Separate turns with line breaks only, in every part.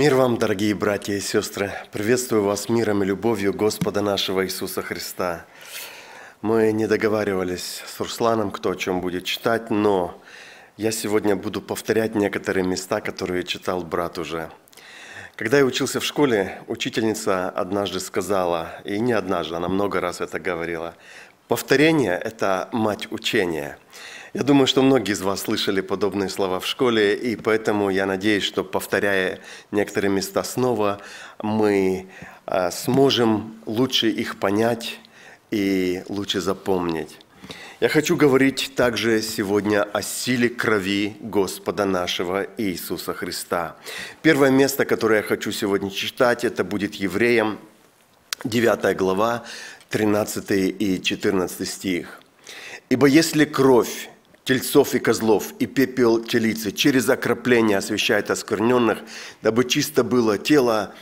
Мир вам, дорогие братья и сестры! Приветствую вас миром и любовью Господа нашего Иисуса Христа. Мы не договаривались с Русланом, кто о чем будет читать, но я сегодня буду повторять некоторые места, которые читал брат уже. Когда я учился в школе, учительница однажды сказала, и не однажды, она много раз это говорила, повторение – это мать учения. Я думаю, что многие из вас слышали подобные слова в школе, и поэтому я надеюсь, что, повторяя некоторые места снова, мы сможем лучше их понять и лучше запомнить. Я хочу говорить также сегодня о силе крови Господа нашего Иисуса Христа. Первое место, которое я хочу сегодня читать, это будет Евреям, 9 глава, 13 и 14 стих. «Ибо если кровь тельцов и козлов, и пепел телицы через окропление освящает оскверненных, дабы чисто было тело,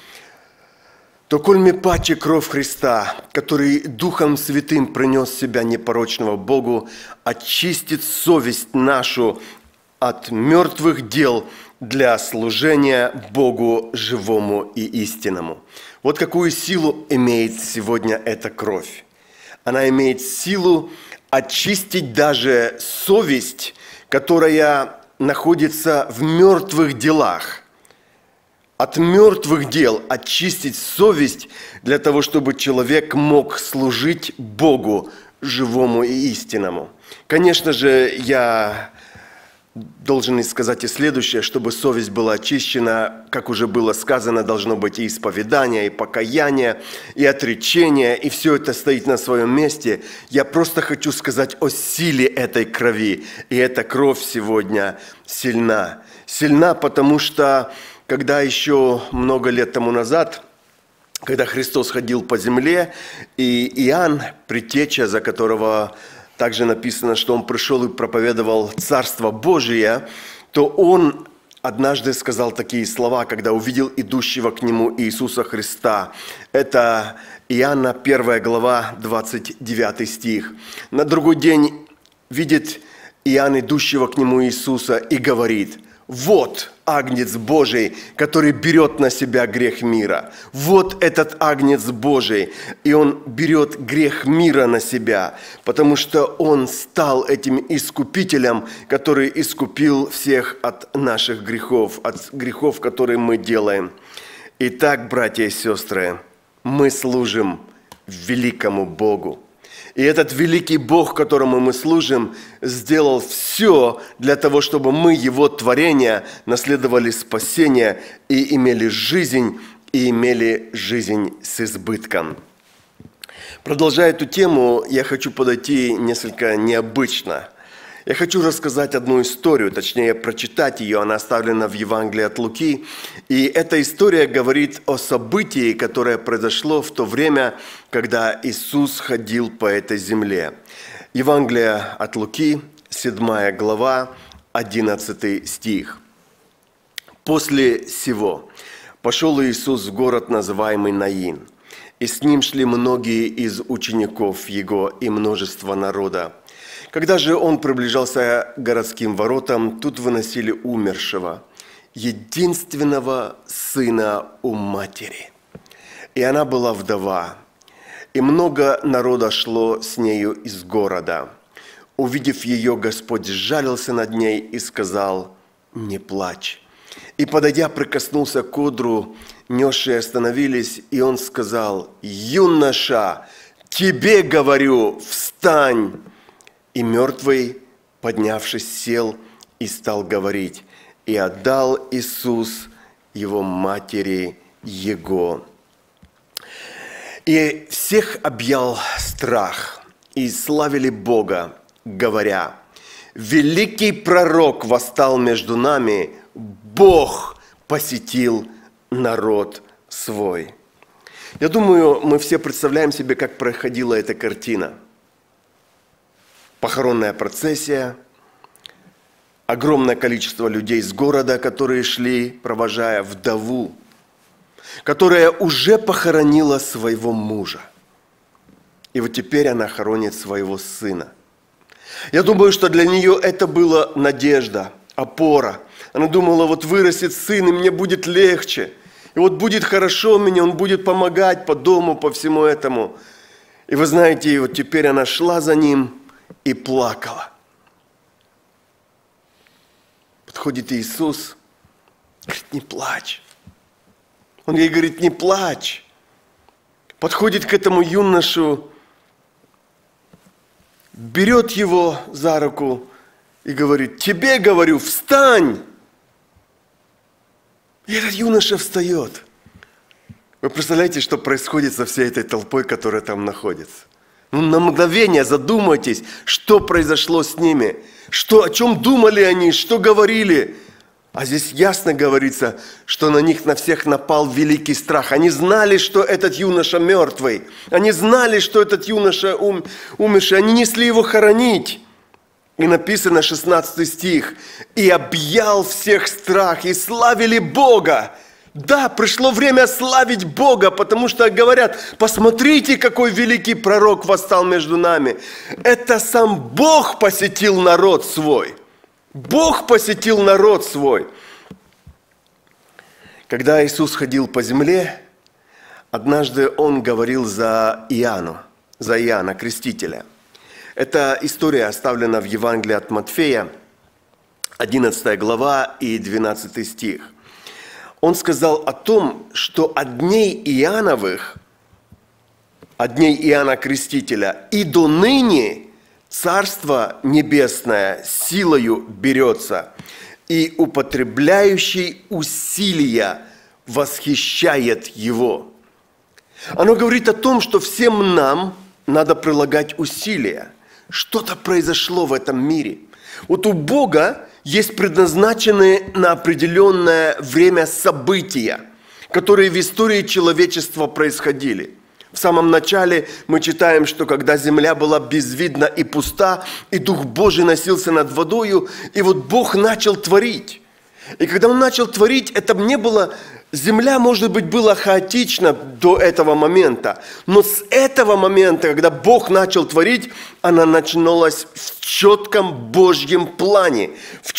то кольми паче кровь Христа, который Духом Святым принес себя непорочного Богу, очистит совесть нашу от мертвых дел для служения Богу живому и истинному». Вот какую силу имеет сегодня эта кровь. Она имеет силу очистить даже совесть, которая находится в мертвых делах. От мертвых дел очистить совесть для того, чтобы человек мог служить Богу живому и истинному. Конечно же, я должен сказать и следующее: чтобы совесть была очищена, как уже было сказано, должно быть и исповедание, и покаяние, и отречение, и все это стоит на своем месте. Я просто хочу сказать о силе этой крови, и эта кровь сегодня сильна. Сильна, потому что, когда еще много лет тому назад, когда Христос ходил по земле, и Иоанн, предтеча, за которого также написано, что он пришел и проповедовал Царство Божие, то он однажды сказал такие слова, когда увидел идущего к нему Иисуса Христа. Это Иоанна 1 глава, 29 стих. На другой день видит Иоанн идущего к нему Иисуса и говорит: «Вот Агнец Божий, который берет на себя грех мира». Вот этот Агнец Божий, и он берет грех мира на себя, потому что он стал этим искупителем, который искупил всех от наших грехов, от грехов, которые мы делаем. Итак, братья и сестры, мы служим великому Богу. И этот великий Бог, которому мы служим, сделал все для того, чтобы мы, Его творения, наследовали спасение и имели жизнь с избытком. Продолжая эту тему, я хочу подойти несколько необычно. Я хочу рассказать одну историю, точнее прочитать ее, она оставлена в Евангелии от Луки. И эта история говорит о событии, которое произошло в то время, когда Иисус ходил по этой земле. Евангелие от Луки, 7 глава, 11 стих. «После сего пошел Иисус в город, называемый Наин, и с ним шли многие из учеников Его и множество народа. Когда же он приближался к городским воротам, тут выносили умершего, единственного сына у матери. И она была вдова, и много народа шло с нею из города. Увидев ее, Господь сжалился над ней и сказал: не плачь. И, подойдя, прикоснулся к одру, несшие остановились, и он сказал: юноша, тебе говорю, встань. И мертвый, поднявшись, сел и стал говорить. И отдал Иисус его матери Его. И всех объял страх, и славили Бога, говоря: великий пророк восстал между нами, Бог посетил народ свой». Я думаю, мы все представляем себе, как проходила эта картина. Похоронная процессия, огромное количество людей из города, которые шли, провожая вдову, которая уже похоронила своего мужа. И вот теперь она хоронит своего сына. Я думаю, что для нее это была надежда, опора. Она думала: вот вырастет сын, и мне будет легче. вот будет хорошо мне, он будет помогать по дому, по всему этому. И вы знаете, и вот теперь она шла за ним и плакала. Подходит Иисус, говорит, не плачь. Он ей говорит, не плачь. Подходит к этому юношу, берет его за руку и говорит, тебе говорю, встань. И этот юноша встает. Вы представляете, что происходит со всей этой толпой, которая там находится? Ну, на мгновение задумайтесь, что произошло с ними, о чем думали они, что говорили. А здесь ясно говорится, что на них на всех напал великий страх. Они знали, что этот юноша мертвый. Они знали, что этот юноша умерший. Они несли его хоронить. И написано 16 стих. «И объял всех страх, и славили Бога». Да, пришло время славить Бога, потому что говорят, посмотрите, какой великий пророк восстал между нами. Это сам Бог посетил народ свой. Бог посетил народ свой. Когда Иисус ходил по земле, однажды Он говорил за Иоанна Крестителя. Эта история оставлена в Евангелии от Матфея, 11 глава и 12 стих. Он сказал о том, что от дней Иоанновых, от дней Иоанна Крестителя, и до ныне Царство Небесное силою берется, и употребляющий усилия восхищает его. Оно говорит о том, что всем нам надо прилагать усилия. Что-то произошло в этом мире. Вот у Бога есть предназначенные на определенное время события, которые в истории человечества происходили. В самом начале мы читаем, что когда земля была безвидна и пуста, и Дух Божий носился над водою, и вот Бог начал творить. И когда Он начал творить, это не было... Земля, может быть, была хаотична до этого момента, но с этого момента, когда Бог начал творить, она начиналась в четком Божьем плане,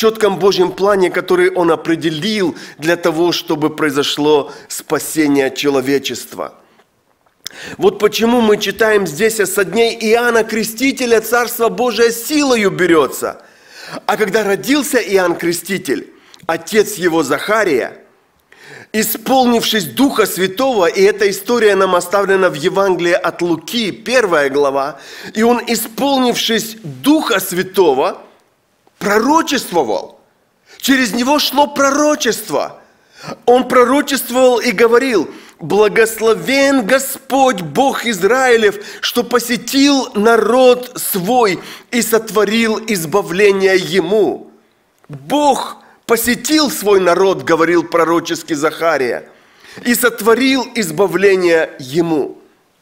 который Он определил для того, чтобы произошло спасение человечества. Вот почему мы читаем здесь со дней Иоанна Крестителя Царство Божие силою берется. А когда родился Иоанн Креститель, отец его Захария, исполнившись Духа Святого, и эта история нам оставлена в Евангелии от Луки, 1 глава, и он, исполнившись Духа Святого, пророчествовал. Через него шло пророчество. Он пророчествовал и говорил: «Благословен Господь, Бог Израилев, что посетил народ свой и сотворил избавление ему». Бог посетил свой народ, говорил пророческий Захария, и сотворил избавление ему.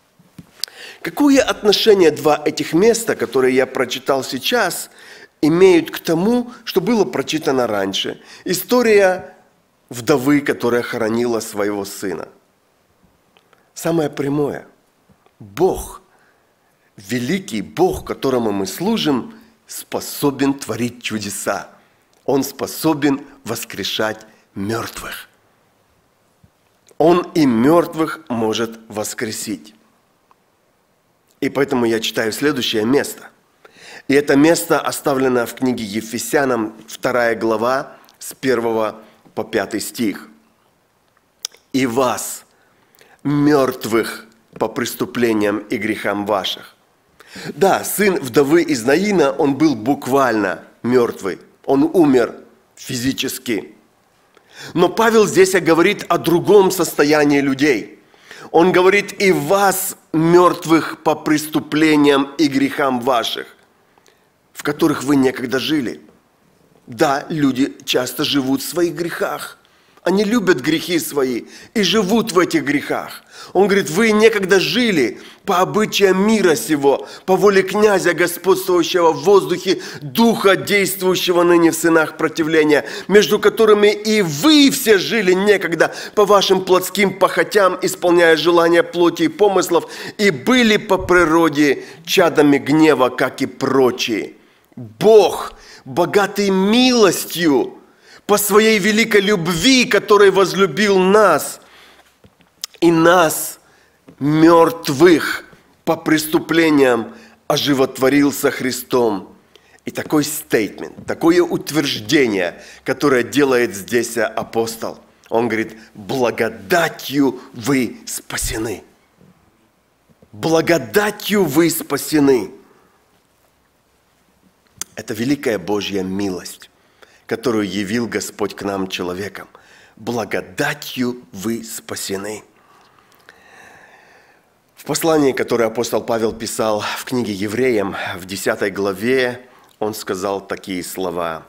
Какое отношение два этих места, которые я прочитал сейчас, имеют к тому, что было прочитано раньше? История вдовы, которая хоронила своего сына. Самое прямое. Бог, великий Бог, которому мы служим, способен творить чудеса. Он способен воскрешать мертвых. Он и мертвых может воскресить. И поэтому я читаю следующее место. И это место оставлено в книге Ефесянам, 2 глава, с 1 по 5 стих. «И вас, мертвых по преступлениям и грехам ваших». Да, сын вдовы из Наина, он был буквально мертвый. Он умер физически. Но Павел здесь говорит о другом состоянии людей. Он говорит: «И вас, мертвых по преступлениям и грехам ваших, в которых вы некогда жили». Да, люди часто живут в своих грехах. Они любят грехи свои и живут в этих грехах. Он говорит: вы некогда жили по обычаям мира сего, по воле князя, господствующего в воздухе, духа, действующего ныне в сынах противления, между которыми и вы все жили некогда по вашим плотским похотям, исполняя желания плоти и помыслов, и были по природе чадами гнева, как и прочие. Бог, богатый милостью, по своей великой любви, который возлюбил нас, и нас, мертвых по преступлениям, оживотворил со Христом. И такой стейтмент, такое утверждение, которое делает здесь апостол. Он говорит: благодатью вы спасены. Благодатью вы спасены. Это великая Божья милость, которую явил Господь к нам, человекам. Благодатью вы спасены. В послании, которое апостол Павел писал в книге Евреям, в 10 главе, он сказал такие слова.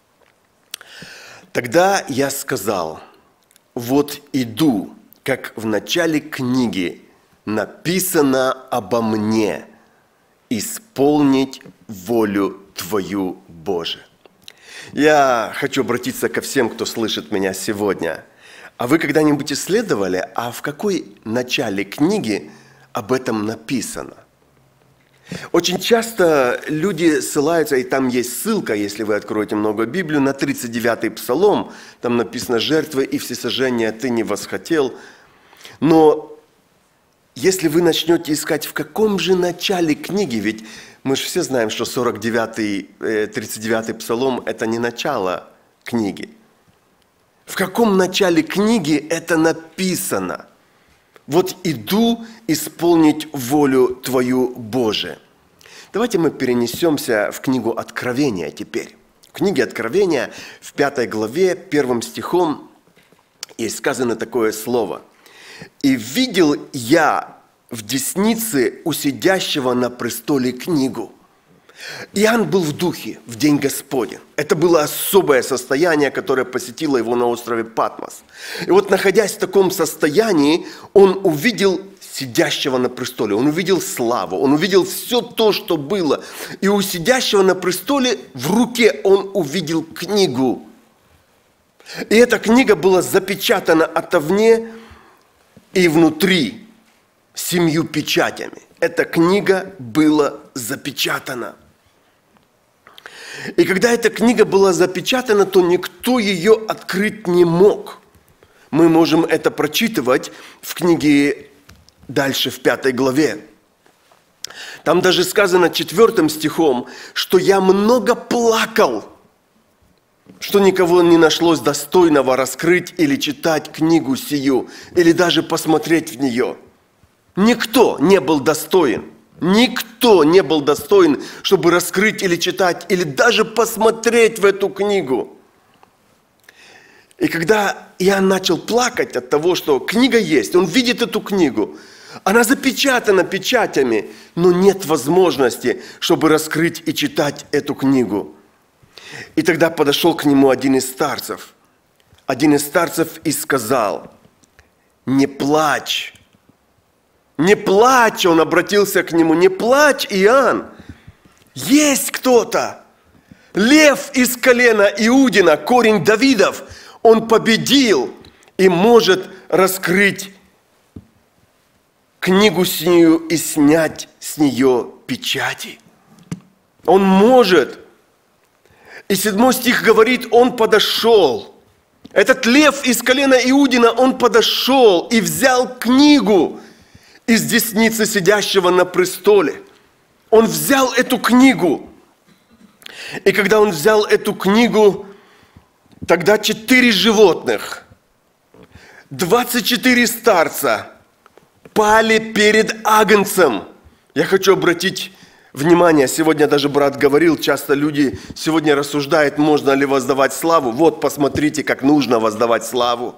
«Тогда я сказал: вот иду, как в начале книги написано обо мне, исполнить волю Твою, Боже». Я хочу обратиться ко всем, кто слышит меня сегодня. А вы когда-нибудь исследовали, а в какой начале книги об этом написано? Очень часто люди ссылаются, и там есть ссылка, если вы откроете много Библию, на 39-й Псалом. Там написано: «Жертвы и всесожжения ты не восхотел». Но если вы начнете искать, в каком же начале книги, ведь мы же все знаем, что 39-й, 39-й Псалом – это не начало книги. В каком начале книги это написано? Вот иду исполнить волю Твою, Боже. Давайте мы перенесемся в книгу Откровения теперь. В книге Откровения, в 5 главе, 1 стихом, есть сказано такое слово. «И видел я в деснице у сидящего на престоле книгу». Иоанн был в духе в день Господень. Это было особое состояние, которое посетило его на острове Патмос. И вот, находясь в таком состоянии, он увидел сидящего на престоле, он увидел славу, он увидел все то, что было. И у сидящего на престоле в руке он увидел книгу. И эта книга была запечатана отовне и внутри 7 печатями. Эта книга была запечатана. И когда эта книга была запечатана, то никто ее открыть не мог. Мы можем это прочитывать в книге дальше, в 5 главе. Там даже сказано 4 стихом, что я много плакал, что никого не нашлось достойного раскрыть или читать книгу сию, или даже посмотреть в нее. Никто не был достоин. Никто не был достоин, чтобы раскрыть или читать, или даже посмотреть в эту книгу. И когда Иоанн начал плакать от того, что книга есть, он видит эту книгу, она запечатана печатями, но нет возможности, чтобы раскрыть и читать эту книгу. И тогда подошел к нему один из старцев и сказал: «Не плачь». Не плачь, он обратился к нему, не плачь, Иоанн. Есть кто-то. Лев из колена Иудина, корень Давидов, он победил и может раскрыть книгу сию и снять с нее печати. Он может. И 7 стих говорит, он подошел. Этот лев из колена Иудина, он подошел и взял книгу из десницы сидящего на престоле. Он взял эту книгу. И когда он взял эту книгу, тогда 4 животных, 24 старца пали перед Агнцем. Я хочу обратить внимание, сегодня даже брат говорил, часто люди сегодня рассуждают, можно ли воздавать славу. Вот, посмотрите, как нужно воздавать славу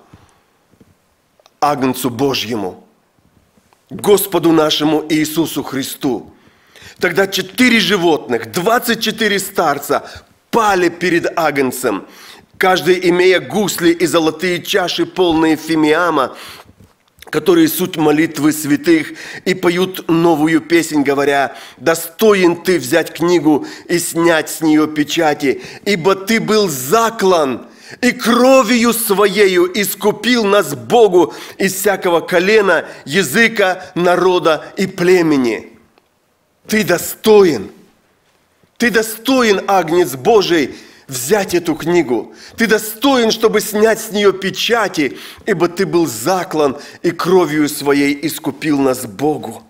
Агнцу Божьему, Господу нашему Иисусу Христу. Тогда 4 животных, 24 старца пали перед Агнцем, каждый имея гусли и золотые чаши, полные фимиама, которые суть молитвы святых, и поют новую песнь, говоря: «Достоин ты взять книгу и снять с нее печати, ибо ты был заклан, и кровью своею искупил нас Богу из всякого колена, языка, народа и племени». Ты достоин, Агнец Божий, взять эту книгу. Ты достоин, чтобы снять с нее печати, ибо ты был заклан и кровью своей искупил нас Богу.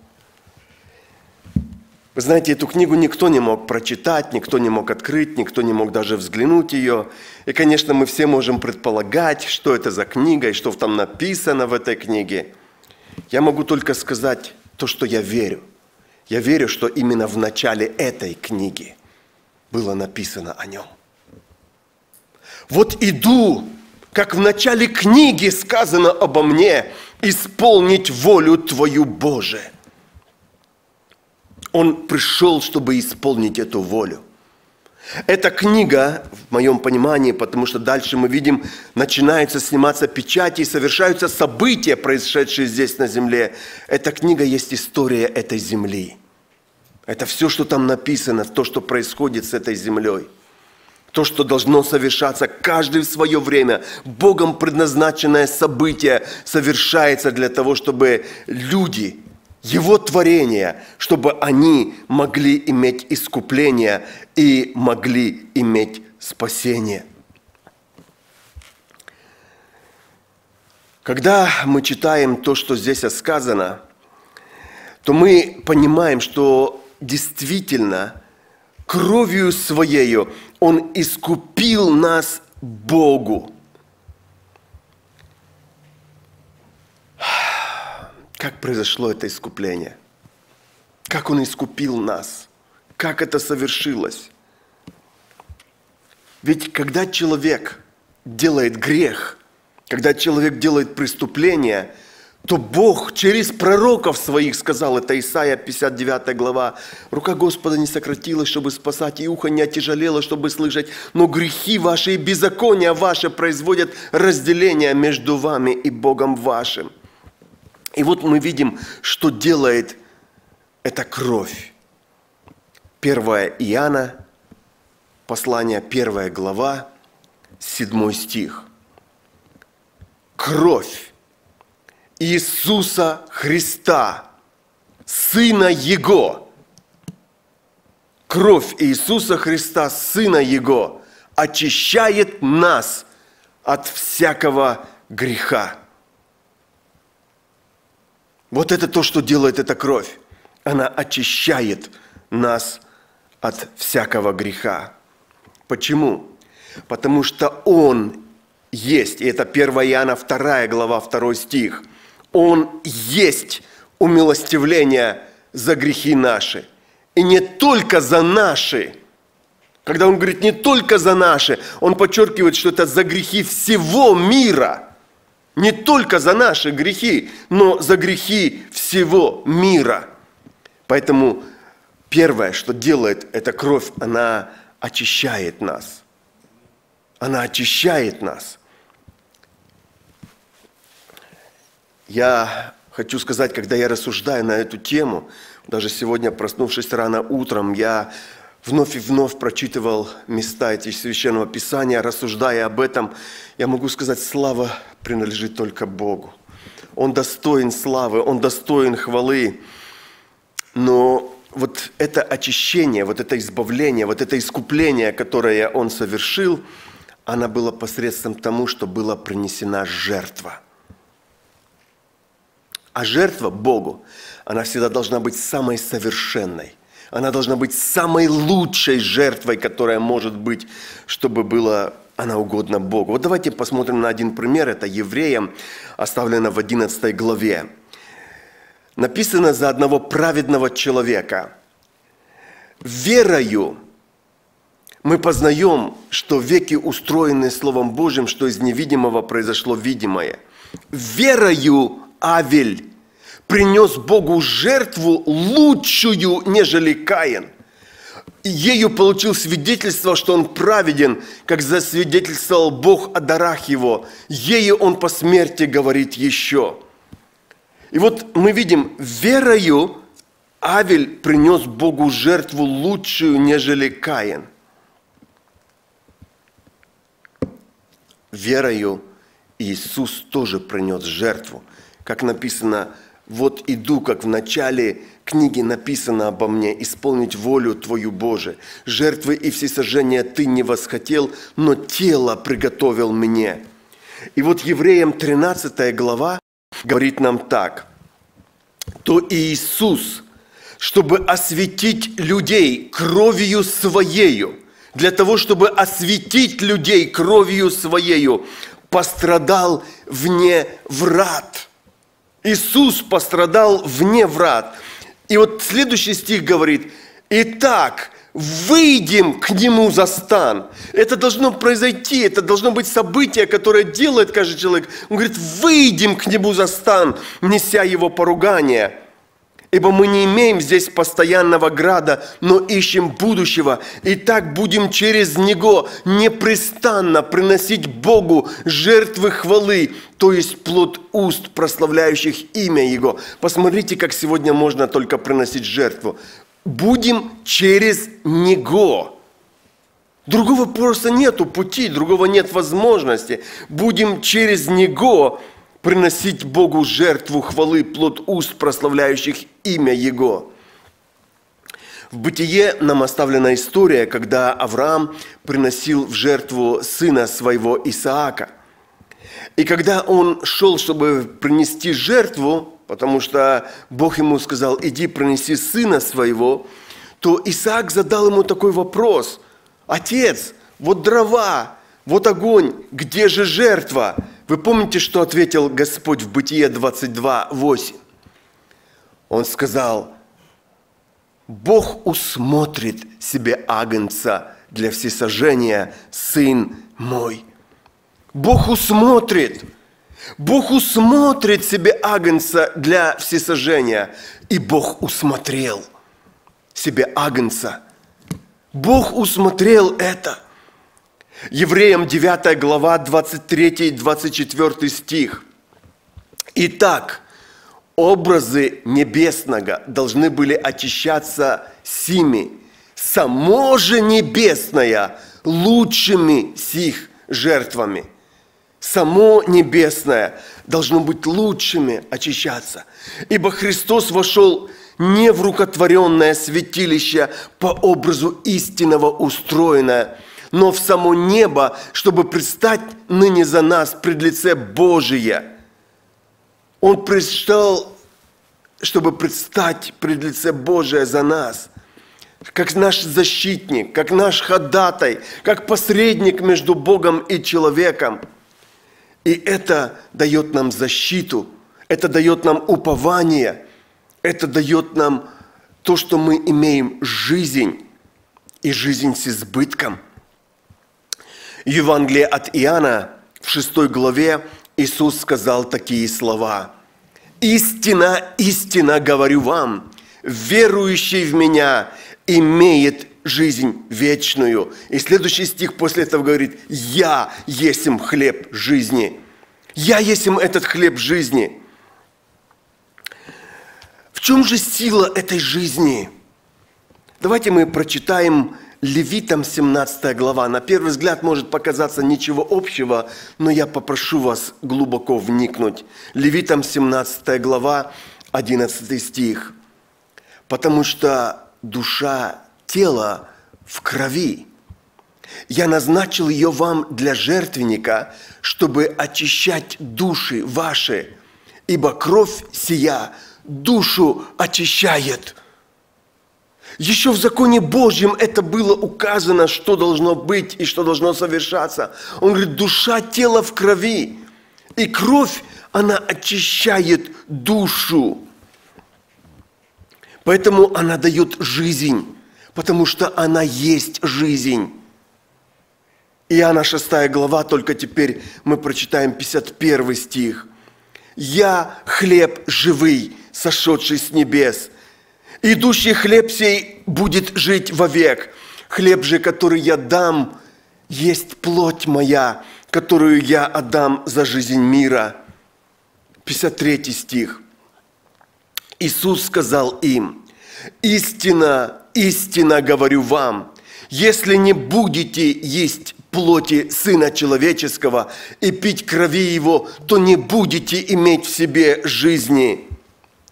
Вы знаете, эту книгу никто не мог прочитать, никто не мог открыть, никто не мог даже взглянуть ее. И, конечно, мы все можем предполагать, что это за книга и что там написано в этой книге. Я могу только сказать то, что я верю. Я верю, что именно в начале этой книги было написано о нем. Вот иду, как в начале книги сказано обо мне, исполнить волю Твою, Боже. Он пришел, чтобы исполнить эту волю. Эта книга, в моем понимании, потому что дальше мы видим, начинаются сниматься печати и совершаются события, происшедшие здесь на земле. Эта книга есть история этой земли. Это все, что там написано, то, что происходит с этой землей. То, что должно совершаться каждый в свое время. Богом предназначенное событие совершается для того, чтобы люди, Его творение, чтобы они могли иметь искупление и могли иметь спасение. Когда мы читаем то, что здесь сказано, то мы понимаем, что действительно кровью Своею Он искупил нас Богу. Как произошло это искупление? Как Он искупил нас? Как это совершилось? Ведь когда человек делает грех, когда человек делает преступление, то Бог через пророков своих сказал, это Исайя 59 глава, «Рука Господа не сократилась, чтобы спасать, и ухо не отяжелело, чтобы слышать, но грехи ваши и беззакония ваши производят разделение между вами и Богом вашим». И вот мы видим, что делает эта кровь. 1 Иоанна, послание 1 глава, 7 стих. Кровь Иисуса Христа, Сына Его. Кровь Иисуса Христа, Сына Его, очищает нас от всякого греха. Вот это то, что делает эта кровь. Она очищает нас от всякого греха. Почему? Потому что Он есть, и это 1 Иоанна 2 глава, 2 стих. Он есть умилостивление за грехи наши. И не только за наши. Когда Он говорит не только за наши, Он подчеркивает, что это за грехи всего мира. Не только за наши грехи, но за грехи всего мира. Поэтому первое, что делает эта кровь, она очищает нас. Она очищает нас. Я хочу сказать, когда я рассуждаю на эту тему, даже сегодня, проснувшись рано утром, я вновь и вновь прочитывал места этих Священного Писания, рассуждая об этом, я могу сказать, слава принадлежит только Богу. Он достоин славы, Он достоин хвалы. Но вот это очищение, вот это избавление, вот это искупление, которое Он совершил, оно было посредством тому, что была принесена жертва. А жертва Богу, она всегда должна быть самой совершенной. Она должна быть самой лучшей жертвой, которая может быть, чтобы была она угодна Богу. Вот давайте посмотрим на один пример. Это Евреям, оставлено в 11 главе. Написано за одного праведного человека. «Верою мы познаем, что веки устроены Словом Божьим, что из невидимого произошло видимое. Верою Авель принес Богу жертву лучшую, нежели Каин. Ею получил свидетельство, что он праведен, как засвидетельствовал Бог о дарах его. Ею он по смерти говорит еще». И вот мы видим, верою Авель принес Богу жертву лучшую, нежели Каин. Верою Иисус тоже принес жертву. Как написано Вот иду, как в начале книги написано обо мне, исполнить волю Твою, Боже. Жертвы и всесожжения Ты не восхотел, но тело приготовил мне». И вот Евреям 13 глава говорит нам так. «То Иисус, чтобы осветить людей кровью Своею, для того, чтобы осветить людей кровью Своею, пострадал вне врат». Иисус пострадал вне врат. И вот следующий стих говорит: «Итак, выйдем к Нему за стан». Это должно произойти, это должно быть событие, которое делает каждый человек. Он говорит: «Выйдем к Нему за стан, неся Его поругание. Ибо мы не имеем здесь постоянного града, но ищем будущего. И так будем через Него непрестанно приносить Богу жертвы хвалы, то есть плод уст, прославляющих имя Его». Посмотрите, как сегодня можно только приносить жертву. Будем через Него. Другого просто нету пути, другого нет возможности. Будем через Него приносить Богу жертву хвалы, плод уст, прославляющих имя Его. В Бытие нам оставлена история, когда Авраам приносил в жертву сына своего Исаака. И когда он шел, чтобы принести жертву, потому что Бог ему сказал: «Иди, принеси сына своего», то Исаак задал ему такой вопрос: «Отец, вот дрова, вот огонь, где же жертва?» Вы помните, что ответил Господь в Бытие 22:8? Он сказал: «Бог усмотрит себе агнца для всесожжения, сын мой». Бог усмотрит. Бог усмотрит себе агнца для всесожжения. И Бог усмотрел себе агнца. Бог усмотрел это. Евреям 9 глава, 23-24 стих. «Итак, образы небесного должны были очищаться сими, само же небесное лучшими сих жертвами». Само небесное должно быть лучшими очищаться. «Ибо Христос вошел не в рукотворенное святилище по образу истинного устроенное, но в само небо, чтобы предстать ныне за нас пред лице Божие». Он предстал, чтобы предстать пред лице Божие за нас, как наш защитник, как наш ходатай, как посредник между Богом и человеком. И это дает нам защиту, это дает нам упование, это дает нам то, что мы имеем жизнь, и жизнь с избытком. В Евангелии от Иоанна в 6 главе Иисус сказал такие слова: «Истина, истина говорю вам, верующий в Меня имеет жизнь вечную». И следующий стих после этого говорит: «Я есмь хлеб жизни». Я есмь этот хлеб жизни. В чем же сила этой жизни? Давайте мы прочитаем Левитам 17 глава. На первый взгляд может показаться ничего общего, но я попрошу вас глубоко вникнуть. Левитам 17 глава, 11 стих. «Потому что душа тела в крови. Я назначил ее вам для жертвенника, чтобы очищать души ваши, ибо кровь сия душу очищает». Еще в законе Божьем это было указано, что должно быть и что должно совершаться. Он говорит: душа тела в крови, и кровь, она очищает душу. Поэтому она дает жизнь, потому что она есть жизнь. Иоанна 6 глава, только теперь мы прочитаем 51 стих. «Я хлеб живый, сошедший с небес. Идущий хлеб сей будет жить вовек. Хлеб же, который я дам, есть плоть моя, которую я отдам за жизнь мира». 53 стих. Иисус сказал им: «Истина, истина говорю вам, если не будете есть плоти Сына Человеческого и пить крови Его, то не будете иметь в себе жизни».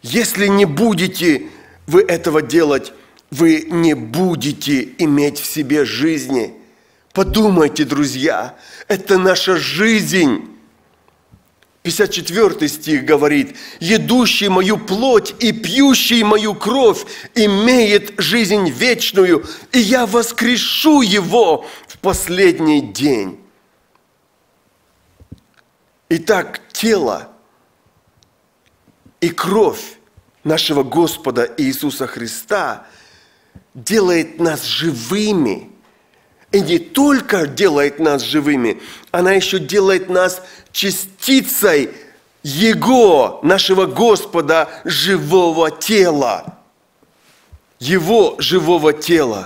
Если не будете вы этого делать, вы не будете иметь в себе жизни. Подумайте, друзья, это наша жизнь. 54 стих говорит: «Едущий мою плоть и пьющий мою кровь имеет жизнь вечную, и я воскрешу его в последний день». Итак, тело и кровь нашего Господа Иисуса Христа делает нас живыми. И не только делает нас живыми, она еще делает нас частицей Его, нашего Господа, живого тела. Его живого тела.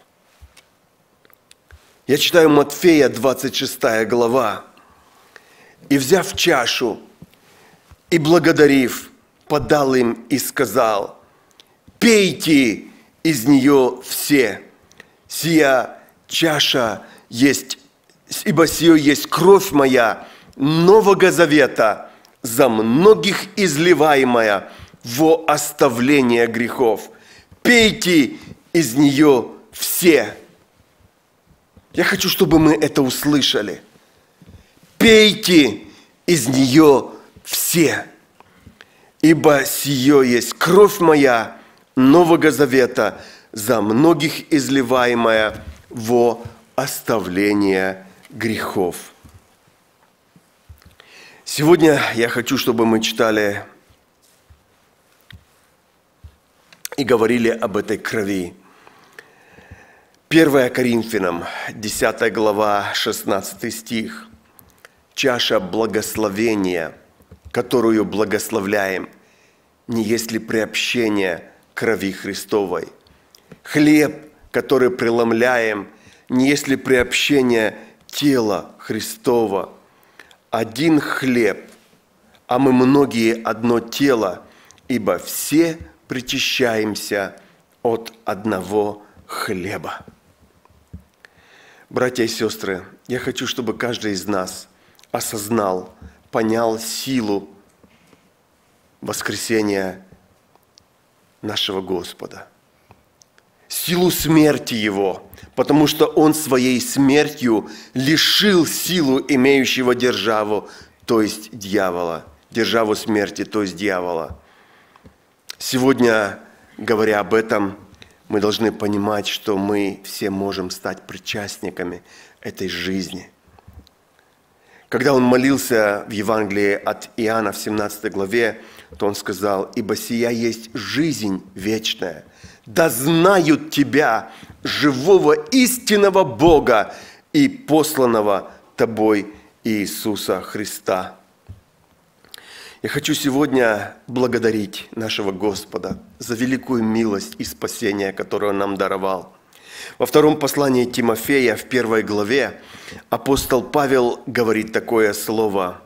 Я читаю Матфея, 26 глава. «И, взяв чашу, и благодарив, подал им и сказал: пейте из нее все, сия чаша есть, ибо сие есть кровь моя Нового Завета, за многих изливаемая во оставление грехов. Пейте из нее все». Я хочу, чтобы мы это услышали. Пейте из нее все, ибо сие есть кровь моя Нового Завета, за многих изливаемая во оставление грехов. Сегодня я хочу, чтобы мы читали и говорили об этой крови. 1 Коринфянам, 10 глава, 16 стих. «Чаша благословения, которую благословляем, не есть ли приобщение крови Христовой? Хлеб, который преломляем, не есть ли приобщение тела Христова? Один хлеб, а мы многие одно тело, ибо все причащаемся от одного хлеба». Братья и сестры, я хочу, чтобы каждый из нас осознал, понял силу воскресения нашего Господа, силу смерти Его, потому что Он своей смертью лишил силу имеющего державу, то есть дьявола, державу смерти, то есть дьявола. Сегодня, говоря об этом, мы должны понимать, что мы все можем стать причастниками этой жизни. Когда он молился в Евангелии от Иоанна в 17 главе, то он сказал: «Ибо сия есть жизнь вечная, да знают Тебя, живого истинного Бога и посланного Тобой Иисуса Христа». Я хочу сегодня благодарить нашего Господа за великую милость и спасение, которое Он нам даровал. Во втором послании Тимофея, в 1 главе, апостол Павел говорит такое слово: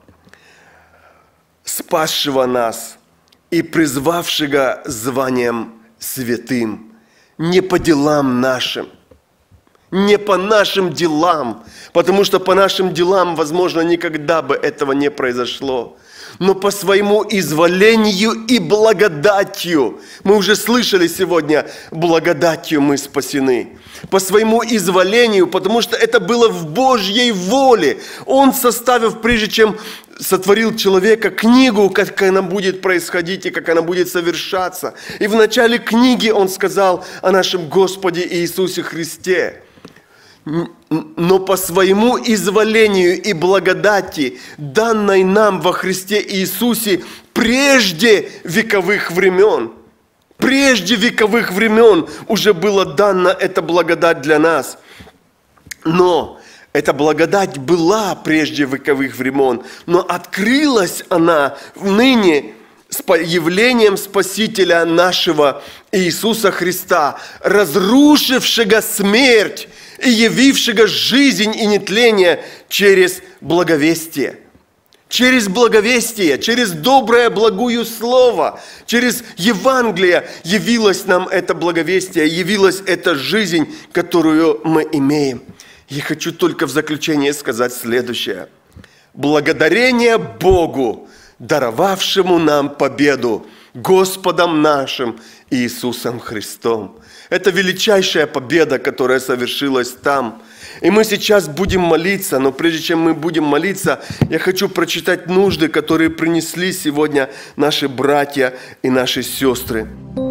«Спасшего нас и призвавшего званием святым, не по делам нашим». Не по нашим делам, потому что по нашим делам, возможно, никогда бы этого не произошло, но по своему изволению и благодатью. Мы уже слышали сегодня: благодатью мы спасены. По своему изволению, потому что это было в Божьей воле. Он, составив, прежде чем сотворил человека, книгу, как она будет происходить и как она будет совершаться. И в начале книги Он сказал о нашем Господе Иисусе Христе. Но по своему изволению и благодати, данной нам во Христе Иисусе прежде вековых времен, уже была дана эта благодать для нас. Но эта благодать была прежде вековых времен, но открылась она ныне с явлением Спасителя нашего Иисуса Христа, разрушившего смерть и явившего жизнь и нетление через благовестие. Через благовестие, через доброе, благую слово, через Евангелие явилось нам это благовестие, явилась эта жизнь, которую мы имеем. Я хочу только в заключение сказать следующее. Благодарение Богу, даровавшему нам победу Господом нашим Иисусом Христом. Это величайшая победа, которая совершилась там. И мы сейчас будем молиться, но прежде чем мы будем молиться, я хочу прочитать нужды, которые принесли сегодня наши братья и наши сестры.